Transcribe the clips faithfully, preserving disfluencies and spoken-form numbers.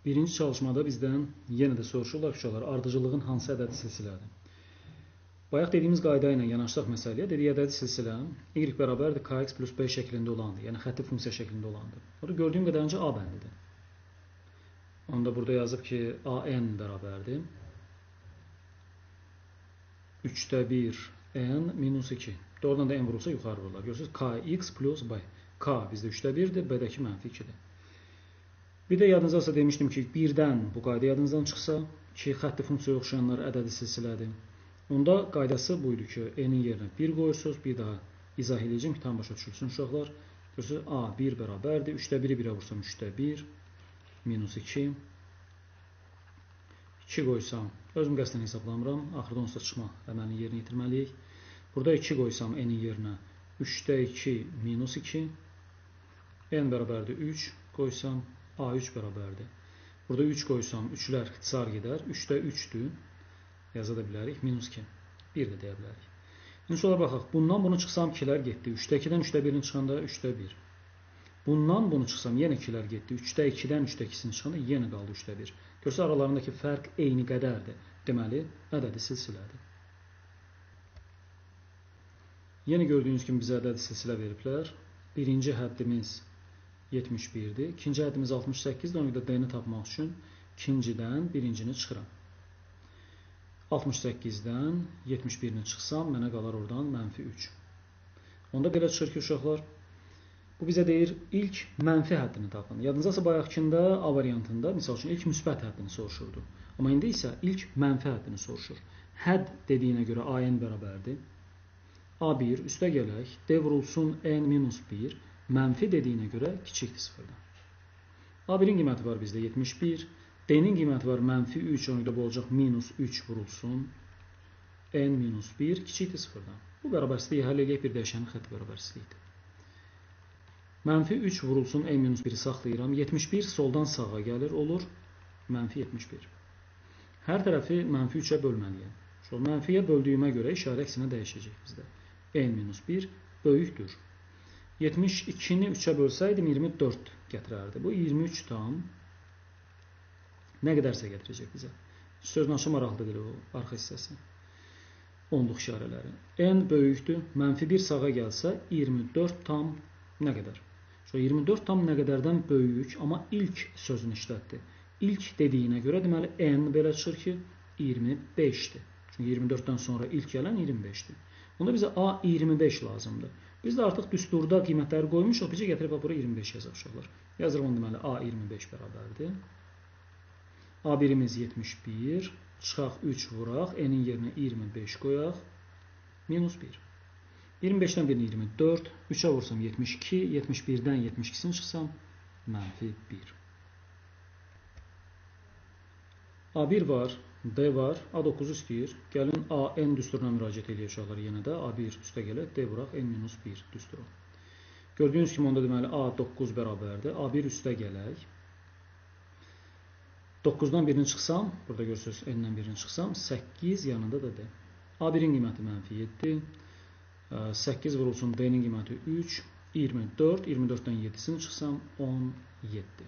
Birinci çalışmada bizdən yenə də soruşurlar ki, ardıcıllığın hansı ədədi silsilədir? Bayaq dediyimiz qayda ilə yanaşsaq məsələyə, dediyi ədədi silsilə y bərabərdir kx plus b şəklində olandır, yəni xətti funksiya şəklində olandır. Burada gördüyüm qədərincə a bəndidir. Onda burada yazıb ki, an bərabərdir üçdə bir n minus iki. Doğrudan da n vurulsa yuxarı vururlar. Görürsünüz, kx plus b. K bizdə üçdə birdir, b-dəki mənfi ikidir. Bir də yadınızda demişdim ki, birdən bu qayda yadınızdan çıxsa, ki, xətti funksiyaya oxşayanlar ədədi silsilədir. Onda qaydası buydu ki, n-in yerinə bir qoyursunuz, bir daha izah edəcəm ki, tam başa düşülsün uşaqlar. Görürsünüz, a bir bərabərdir, üçdə biri birə vursam üçdə bir, minus iki. iki qoysam, özüm qəsdən hesablamıram, axırda onsuz da çıxmaq əməlini yerinə yetirməliyik. Burada iki qoysam n-in yerinə üçdə iki minus iki, n bərabərdir üç qoysam, a üç bərabərdir. Burada üç qoysam, üçlər ixtisar gedər, üçdə üçdür, yaza da bilərik, minus iki, bir də deyə bilərik. İndi sonra baxaq, bundan bunu çıxsam ikilər getdi, üçdə ikidən üçdə birini çıxanda üçdə bir. Bundan bunu çıxsam, yenə ikilər getdi, üçdə ikidən üçdə ikisini çıxanda yenə qaldı üçdə bir. Görsə, aralarındakı fərq eyni qədərdir, deməli, ədədi silsilədir. Yenə gördüyünüz kimi bizə ədədi silsilə veriblər. Birinci həddimiz yetmiş birdir, ikinci həddimiz altmış səkkizdir, ona görə d-ni tapmaq üçün ikincidən birincini çıxıram. altmış səkkizdən yetmiş birini çıxsam, mənə qalar oradan mənfi üç. Onda belə çıxır ki, uşaqlar, bu bizə deyir, ilk mənfi həddini tapın. Yadınızdasa bayaqkında A variantında, misal üçün, ilk müsbət həddini soruşurdu. Amma indi isə ilk mənfi həddini soruşur. Hədd dediyinə görə an bərabərdir. a bir üstə gələk, d vurulsun n minus bir, mənfi dediyinə görə kiçikdir sıfırdan. a birin qiyməti var bizdə yetmiş bir, d-nin qiyməti var mənfi üç, ona görə bu olacaq minus üç vurulsun n minus bir, kiçikdir sıfırdan. Bu bərabərsizliyi həll edək, bir dəyişənin xətti bərabərsizlikdir. Mənfi üç vurulsun n minus biri saxlayıram, yetmiş bir soldan sağa gəlir, olur mənfi yetmiş bir. Hər tərəfi mənfi üçə bölməliyəm. Mənfiyə böldüyümə görə işarə əksinə dəyişəcək bizdə. n minus bir böyükdür. yetmiş ikini üçə bölsəydim iyirmi dörd gətirərdi. Bu iyirmi üç tam nə qədərsə gətirəcək bizə. Sözün aşı maraqlıdır o arxa hissəsi. Onluq işarələri. N böyükdür. Mənfi bir sağa gəlsə iyirmi dörd tam nə qədər? iyirmi dörd tam nə qədərdən böyük, amma ilk sözünü işlətdi. İlk dediyinə görə deməli n belə çıxır ki iyirmi beşdir. Çünki iyirmi dörddən sonra ilk gələn iyirmi beşdir. Onda bizə a iyirmi beş lazımdır. Biz də artıq düsturda qiymətləri qoymuşuq, bizə gətirib bura iyirmi beş yazaq uşaqlar. Yazırıq onu deməli a iyirmi beş bərabərdir. a birimiz yetmiş bir, çıxaq üç vuraq, n-in yerinə iyirmi beş qoyaq, minus bir. iyirmi beşdən birini iyirmi dörd, üçə vursam yetmiş iki, yetmiş birdən yetmiş ikisini çıxsam, mənfi bir. a bir var, d var, a doqquz istəyir. Gəlin a n düsturuna müraciət edək uşaqlar yenə də. a bir üstə gələk, d vuraq, n minus bir düsturu. Gördüyünüz kimi onda deməli a doqquz bərabərdir. a bir üstə gələk. doqquzdan birini çıxsam, burada görürsünüz n-dən birini çıxsam, səkkiz yanında da d. a birin qiyməti mənfi yeddi. səkkiz vurulsun d-nin qiyməti üç, iyirmi dörd, iyirmi dörddən yeddisini çıxsam, on yeddi.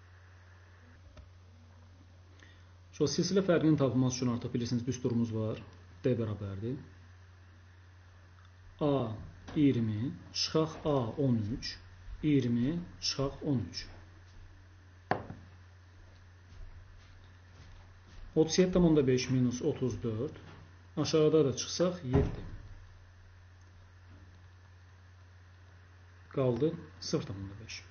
Şu silsilə fərqinin tapılması üçün artıq bilirsiniz düsturumuz var. D bərabərdir. A iyirmi, çıxaq A on üç, iyirmi, çıxaq on üç. otuz yeddi tam onda beş minus otuz dörd. Aşağıda da çıxsaq yeddi. Qaldı sıfır tam onda beş.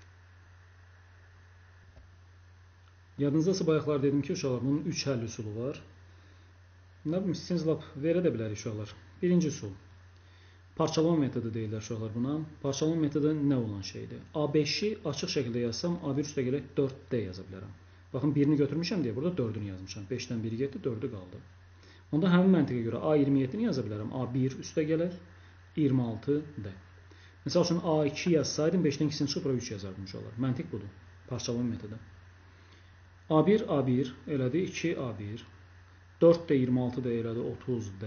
Yadınızdasa bayaqlar dedim ki, uşaqlar, bunun üç həll üsulu var. Nə bilim, istəyiniz lap verə də bilərik uşaqlar. Birinci üsul. Parçalama metodu deyirlər uşaqlar buna. Parçalama metodu nə olan şeydir? a beşi açıq şəkildə yazsam, a bir üstə gələk dörd d yaza bilərəm. Baxın, birini götürmüşəm deyə burada dördünü yazmışam. beşdən biri getdi, dördü qaldı. Onda həmin məntiqə görə a iyirmi yeddini yaza bilərəm. a bir üstə gələk, iyirmi altı d. Məsəl üçün a iki yazsaydım, beşdən ikisini çıxıb bura üç yazardım uşaqlar. Məntiq budur. Parçalama metodu. a bir, a bir elədi, iki a bir, dörd d, iyirmi altı d elədi, otuz d.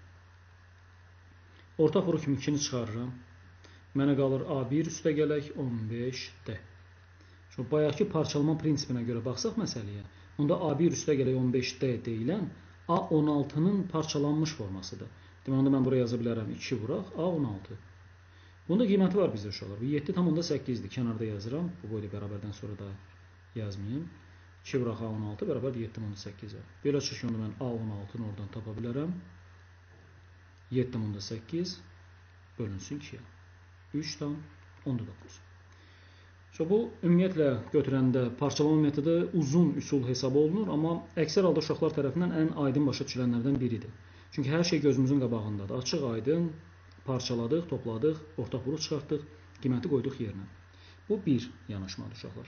Ortaq vuruq kimi ikini çıxarıram. Mənə qalır a bir üstə gələk, on beş d. Şu bayaqki parçalama prinsipinə görə baxsaq məsələyə, onda A bir üstə gələk on beş D deyilən A on altının parçalanmış formasıdır. Deməli, onda mən buraya yaza bilərəm iki vuraq A on altı. Bunda qiyməti var bizdə uşaqlar. Bu yeddi tam onda səkkizdir. Kənarda yazıram. Bu boyda bərabərdən sonra da yazmayayım. iki vuraq A on altı bərabər yeddi tam onda səkkizə. Belə çıxır ki, onda mən A on altını oradan tapa bilərəm. yeddi tam onda səkkiz bölünsün ikiyə. üç tam onda doqquz. So, bu ümumiyyətlə götürəndə parçalama metodu uzun üsul hesab olunur, amma əksər halda uşaqlar tərəfindən ən aydın başa düşülənlərdən biridir. Çünki hər şey gözümüzün qabağındadır. Açıq, aydın, parçaladıq, topladıq, ortaq vuruq çıxartdıq, qiyməti qoyduq yerinə. Bu bir yanaşmadır uşaqlar.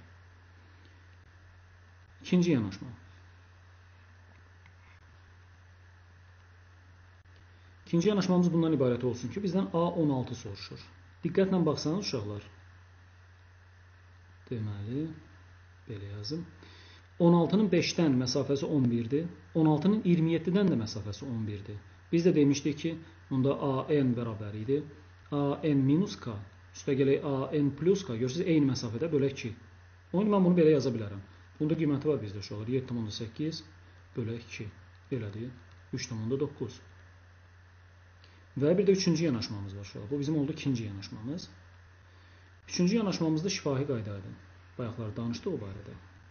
İkinci yanaşma. İkinci yanaşmamız bundan ibarət olsun ki, bizdən A on altı soruşur. Diqqətlə baxsanız uşaqlar, deməli, belə yazım. on altının beşdən məsafəsi on birdir. on altının iyirmi yeddidən də məsafəsi on birdir. Biz də demişdik ki, onda A n bərabər idi. A n minus K, üstə gələk A n plus K, görürsünüz, eyni məsafədə bölək iki. Onun mən bunu belə yaza bilərəm. Bunda qiyməti var bizdə uşaqlar. yeddi tam onda səkkiz bölək iki. Belədir. üç tam onda doqquz. Və bir də üçüncü yanaşmamız var uşaqlar. Bu bizim oldu ikinci yanaşmamız. Üçüncü yanaşmamızda şifahi qaydadır. Bayaqlar danışdıq o barədə.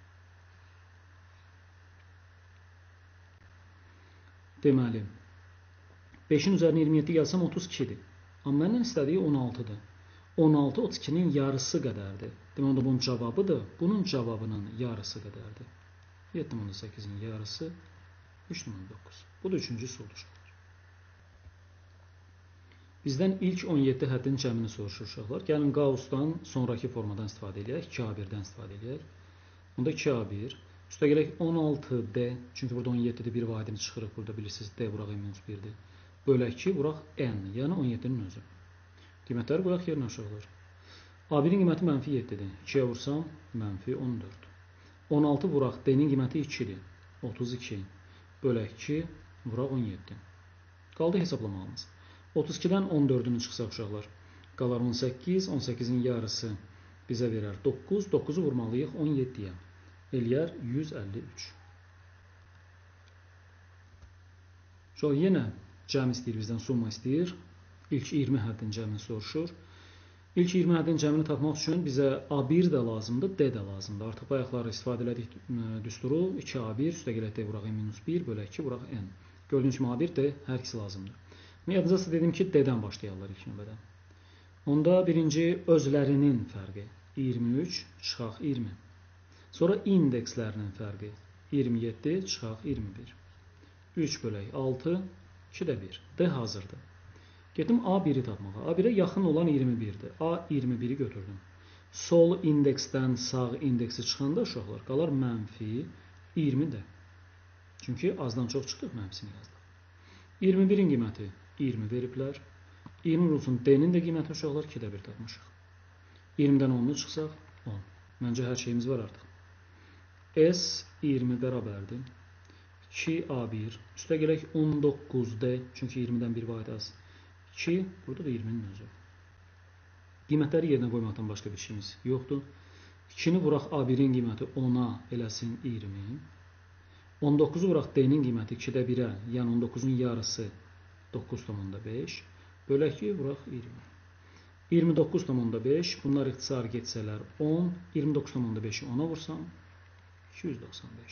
Deməli, beşin üzərinə iyirmi yeddi gəlsəm otuz ikidir. Amma məndən istədiyi on altıdır. on altı otuz ikinin yarısı qədərdir. Demək, onda bunun cavabıdır. Bunun cavabının yarısı qədərdir. yeddi tam onda səkkizin yarısı üç tam onda doqquz. Bu da üçüncü üsuldur. Bizdən ilk on yeddi həddin cəmini soruşur uşaqlar. Gəlin Gaussdan sonraki formadan istifadə edək. iki A birdən istifadə edək. Onda iki A bir. Üstə gələk on altı D. Çünki burada on yeddidir. Bir vahidimiz çıxırıq. Burada bilirsiniz D vuraq n minus birdir. Bölək iki vuraq n. Yəni on yeddinin özü. Qiymətləri qoyaq yerinə uşaqlar. A birin qiyməti mənfi yeddidir. ikiyə vursam mənfi on dörd. on altı vuraq D-nin qiyməti ikidir. otuz iki. Bölək iki vuraq on yeddi. Qaldı hesablamağımız. otuz ikidən on dördünü çıxsaq uşaqlar. Qalar on səkkiz, on səkkizin yarısı bizə verər doqquz. dokkuzu vurmalıyıq on yeddiyə. Eləyər yüz əlli üç. Uşaqlar yenə cəm istəyir bizdən, summa istəyir. İlk iyirmi həddin cəmini soruşur. İlk iyirmi həddin cəmini tapmaq üçün bizə A bir də lazımdır, D də lazımdır. Artıq bayaqları istifadə elədik düsturu. iki A bir üstə gələk D vuraq n minus bir bölək iki vuraq n. Gördüyünüz kimi A bir, D hər ikisi lazımdır. Yadınızda dedim ki, D-dən başlayarlar ilk növbədə. Onda birinci özlərinin fərqi iyirmi üç çıxaq iyirmi. Sonra indekslərinin fərqi iyirmi yeddi çıxaq iyirmi bir. üç bölək altı, ikidə bir. D hazırdır. Getdim A biri tapmağa. A birə yaxın olan iyirmi birdir. A iyirmi biri götürdüm. Sol indeksdən sağ indeksi çıxanda uşaqlar qalar mənfi iyirmi D. Çünki azdan çox çıxdıq, mənfisini yazdıq. iyirmi birin qiyməti iyirmi veriblər. iyirmi vurulsun D-nin də qiyməti uşaqlar ikidə bir tapmışıq. iyirmidən onunu çıxsaq on. Məncə hər şeyimiz var artıq. S iyirmi bərabərdir. iki A bir. Üstə gələk on doqquz D. Çünki iyirmidən bir vahid az. iki. Burada da iyirminin özü. Qiymətləri yerinə qoymaqdan başqa bir şeyimiz yoxdur. ikini vuraq A birin qiyməti ona eləsin iyirmi. on doqquzu vuraq D-nin qiyməti ikidə birə, yəni on doqquzun yarısı doqquz tam onda beş. Bölək ki, vuraq iyirmi. iyirmi doqquz tam onda beş. Bunlar ixtisar getsələr on. iyirmi doqquz tam onda beşi ona vursam iki yüz doxsan beş.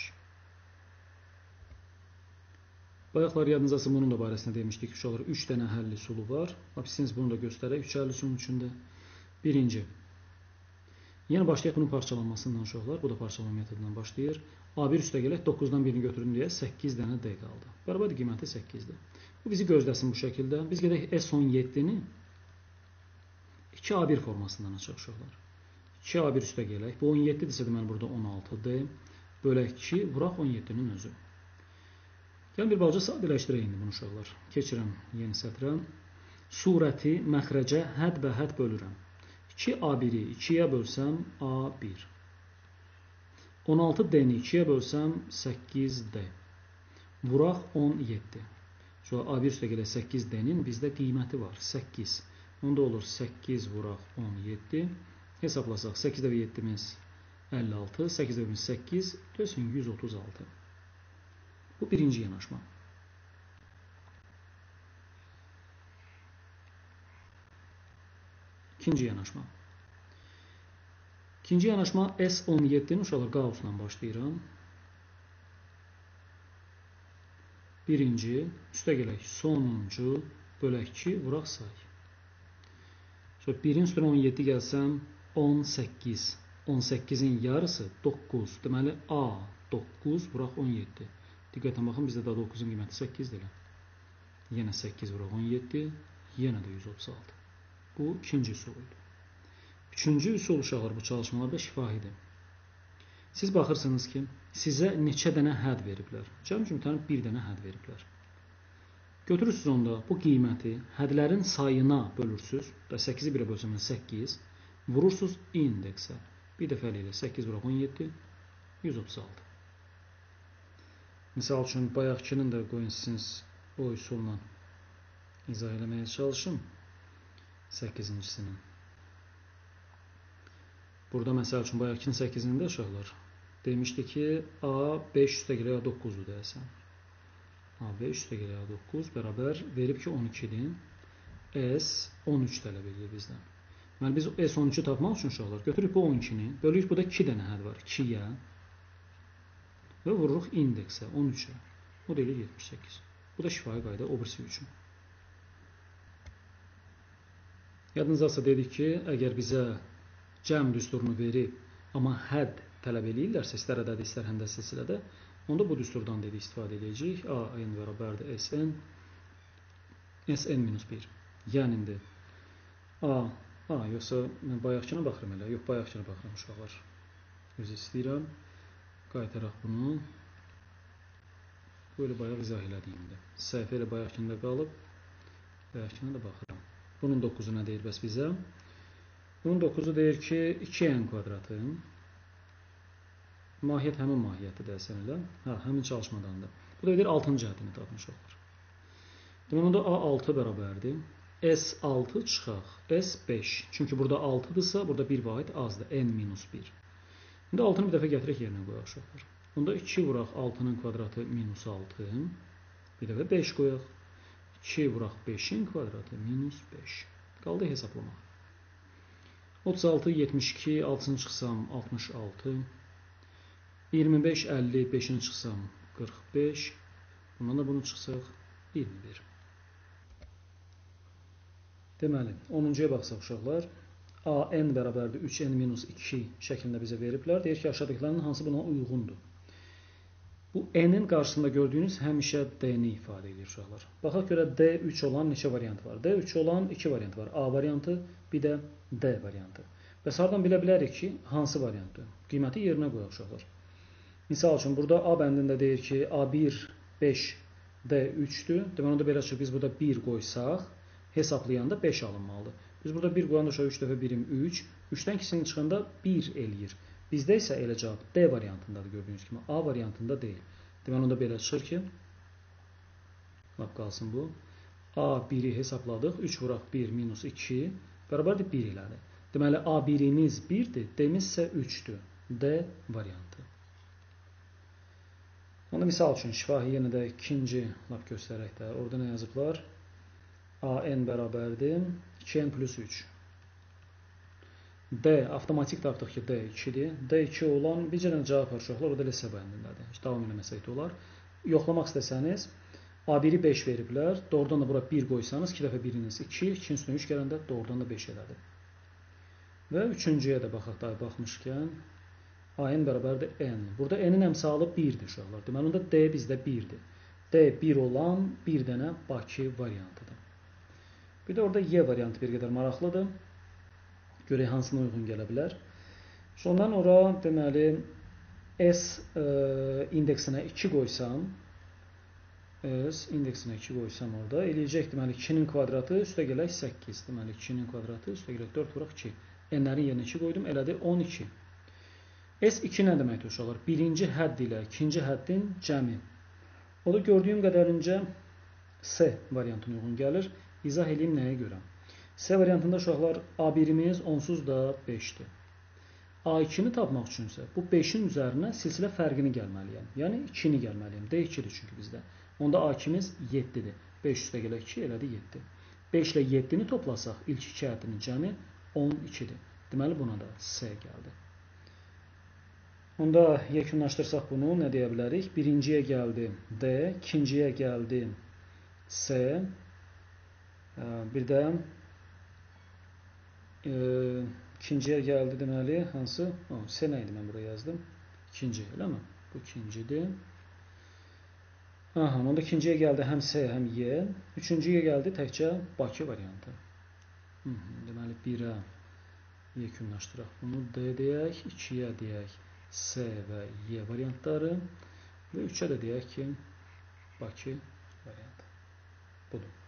Bayaqlar yadınızdasa bunun da barəsində demişdik ki, uşaqlar üç dənə həll üsulu var. İstəyirsiniz bunu da göstərək. üç həll üsulun içində. Birinci. Yəni başlayaq bunun parçalanmasından uşaqlar. Bu da parçalama metodundan başlayır. A bir üstə gələk doqquzdan birini götürdüm deyə səkkiz dənə D qaldı. Bərabər qiyməti səkkizdir. Bu bizi gözləsin bu şəkildə. Biz gedək S on yeddini iki A bir formasından açaq uşaqlar. iki A bir üstə gələk. Bu on yeddi desə deməli burada on altı D. Bölək iki vuraq on yeddinin özü. Gəlin bir balaca sadələşdirək indi bunu uşaqlar. Keçirəm yeni sətrə. Surəti məxrəcə hədd və hədd bölürəm. iki A biri ikiyə bölsəm A bir. on altı D-ni ikiyə bölsəm səkkiz D. Vuraq on yeddi. Sonra A bir üstə gələk səkkiz D-nin bizdə qiyməti var. səkkiz. Onda olur səkkiz vuraq on yeddi. Hesablasaq səkkiz də yeddimiz əlli altı, səkkiz bölü səkkiz, dönsün yüz otuz altı. Bu birinci yanaşma. İkinci yanaşma. İkinci yanaşma S on yeddi uşaqlar qausla başlayıram. Birinci, üstə gələk sonuncu, bölək iki, vuraq say. Sonra birin üstünə on yeddi gəlsəm, on səkkiz. on səkkizin yarısı doqquz. Deməli, A doqquz, vuraq on yeddi. Diqqətlə baxın, bizdə da doqquzun qiyməti səkkizdir. Yenə səkkiz vuraq on yeddi, yenə də yüz otuz altı. Bu ikinci üsul idi. Üçüncü üsul uşaqlar bu çalışmalarda şifahidir. Siz baxırsınız ki, sizə neçə dənə hədd veriblər. Cəmi cümlətanı bir dənə hədd veriblər. Götürürsünüz onda bu qiyməti həddlərin sayına bölürsünüz. səkkizi birə bölsəm səkkiz. Vurursunuz indeksə. Bir dəfə ilə səkkiz vuraq on yeddi, yüz otuz altı. Misal üçün, bayaqkinin də qoyun sizin o üsulla izah eləməyə çalışım. səkkizincisinin. Burada məsəl üçün bayaqkinin səkkizində uşaqlar demişdi ki, A beş üstə gələ doqquzdur deyəsən. A beş üstə gələ doqquz bərabər verib ki on ikidir. S on üç tələb edir bizdən. Deməli biz S on üçü tapmaq üçün uşaqlar götürürük bu on ikini, bölürük burada iki dənə hədd var, ikiyə və vururuq indeksə on üçə. O da elə yetmiş səkkiz. Bu da şifahi qayda o birisi üçün. Yadınızdasa dedik ki, əgər bizə cəm düsturunu verib, amma hədd tələb eləyirlərsə, istər ədədə, istər həndə silsilədə, onda bu düsturdan dedik istifadə edəcəyik. A n bərabərdir Sn, Sn minus bir. Yəni indi A, A, yoxsa mən bayaqkına baxıram elə, yox bayaqkına baxıram uşaqlar. Özü istəyirəm, qaytaraq bunu. Böyle bayaq izah elədiyimdə. Səhifə ilə bayaqkında qalıb, bayaqkına da baxıram. Bunun doqquzu nə deyir bəs bizə? Bunun doqquzu deyir ki, iki n kvadratı. Mahiyyət həmin mahiyyətdir deyəsən elə. Hə, həmin çalışmadandır. Bu da deyir altıncı həddini tapmış olur. Deməli, onda A altı bərabərdir. S altı çıxaq, S beş. Çünki burada altıdırsa, burada bir vahid azdır. N minus bir. İndi altını bir dəfə gətirək yerinə qoyaq uşaqlar. Onda iki vuraq altının kvadratı minus altı. Bir dəfə beş qoyaq. iki vuraq beşin kvadratı minus beş. Qaldı hesablamaq. otuz altı, yetmiş iki, altısını çıxsam altmış altı. iyirmi beş, əlli, beşini çıxsam qırx beş. Bundan da bunu çıxsaq iyirmi bir. Deməli, onuncuya baxsaq uşaqlar. A n bərabərdir üç n minus iki şəklində bizə veriblər. Deyir ki, aşağıdakilərin hansı buna uyğundur? Bu n-in qarşısında gördüyünüz həmişə d-ni ifadə edir uşaqlar. Baxaq görə d üç olan neçə variant var? d üç olan iki variant var. A variantı, bir də d variantı. Bəs hardan bilə bilərik ki, hansı variantdır? Qiyməti yerinə qoyaq uşaqlar. Misal üçün, burada A bəndində deyir ki, A bir, beş, d üçdür. Deməli, onda belə çıxır, biz burada bir qoysaq, hesablayanda beş alınmalıdır. Biz burada bir qoyanda uşaq üç dəfə birim üç. üçdən ikisini çıxanda bir eləyir. Bizdə isə elə cavab D variantındadır gördüyünüz kimi. A variantında deyil. Deməli, onda belə çıxır ki, lap qalsın bu. A biri hesabladıq. üç vuraq bir minus iki bərabərdir bir elədir. Deməli, A birimiz birdir, D-miz isə üçdür. D variantı. Onda misal üçün, şifahi yenə də ikinci lap göstərək də. Orada nə yazıblar? A n bərabərdir iki n plus üç. D, avtomatik tapdıq ki, D ikidir. D iki olan bircə dənə cavab var uşaqlar, o da lsə bəndindədir. Heç davam eləməsək də olar. Yoxlamaq istəsəniz, A biri beş veriblər. Doğrudan da bura bir qoysanız, iki dəfə biriniz iki, ikinin üstünə üç gələndə doğrudan da beş elədir. Və üçüncüyə də baxaq da baxmışkən, A n bərabərdir n. Burada n-in əmsalı birdir uşaqlar. Deməli, onda D bizdə birdir. D bir olan bir dənə Bakı variantıdır. Bir də orada Y variantı bir qədər maraqlıdır. Görək hansına uyğun gələ bilər. Ondan ora deməli S e, indeksinə iki qoysam, S indeksinə iki qoysam orada eləyəcək deməli ikinin kvadratı üstə gələk səkkiz. Deməli ikinin kvadratı üstə gələk dörd vuraq iki. N-lərin yerinə iki qoydum, elədi on iki. S iki nə deməkdir uşaqlar? Birinci hədd ilə ikinci həddin cəmi. O da gördüyüm qədərincə S variantına uyğun gəlir. İzah edeyim nəyə görə? S variantında uşaqlar A birimiz onsuz da beşdir. A ikini tapmaq üçünsə bu beşin üzərinə silsilə fərqini gəlməliyəm. Yəni ikini gəlməliyəm. D ikidir çünki bizdə. Onda A ikimiz yeddidir. beş üstə gələ iki elədi yeddi. beş ilə yeddini toplasaq ilk iki ədədinin cəmi on ikidir. Deməli buna da S gəldi. Onda yekunlaşdırsaq bunu nə deyə bilərik? Birinciyə gəldi D, ikinciyə gəldi S, bir də e, ikinciyə gəldi deməli hansı? O, S nə idi mən buraya yazdım? İkinci, eləmi? Bu ikincidir. Aha, onda ikinciyə gəldi həm S, həm Y. Üçüncüyə gəldi təkcə Bakı variantı. Hı -hı, deməli birə yekunlaşdıraq bunu D deyək, ikiyə deyək S və Y variantları və üçə də deyək ki, Bakı variantı. Budur.